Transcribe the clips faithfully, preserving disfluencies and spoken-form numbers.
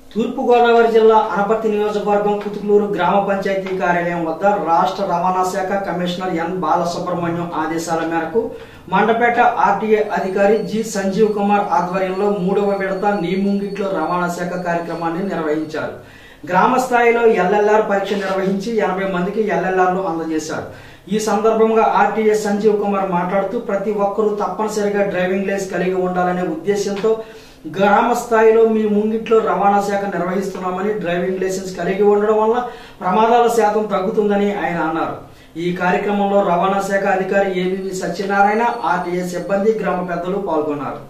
తూర్పు గోదావరి జిల్లా అనపర్తి నియోజకవర్గం కుతుకులూరు గ్రామ పంచాయతీ కార్యాలయం వద్ద రాష్ట్ర రవాణా శాఖ కమిషనర్ ఎన్ బాలసుబ్రహ్మణ్యం ఆదేశాల మేరకు మండపేట ఆర్టీఏ అధికారి జి సంజీవ్ కుమార్ ఆధ్వర్యంలో మూడవ విడత నీ ముంగిట్లో రవాణా శాఖ కార్యక్రమాన్ని నిర్వహించారు. గ్రామ స్థాయిలో ఎల్ఎల్ఆర్ పరీక్ష నిర్వహించి ఎనభై మందికి ఎల్ఎల్ఆర్లు అందజేశారు. ఈ సందర్భంగా ఆర్టీఏ సంజీవ్ కుమార్ మాట్లాడుతూ ప్రతి ఒక్కరూ తప్పనిసరిగా డ్రైవింగ్ లైసెన్స్ కలిగి ఉండాలనే ఉద్దేశంతో గ్రామ స్థాయిలో మీ ముంగిట్లో రవాణా శాఖ నిర్వహిస్తున్నామని, డ్రైవింగ్ లైసెన్స్ కలిగి ఉండడం వల్ల ప్రమాదాల శాతం తగ్గుతుందని ఆయన అన్నారు. ఈ కార్యక్రమంలో రవాణా శాఖ అధికారి ఏవివి సత్యనారాయణ, ఆర్టీఏ సిబ్బంది, గ్రామ పెద్దలు పాల్గొన్నారు.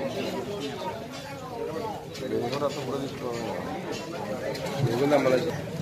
Ini kan rata-rata di sekolah. Ini kan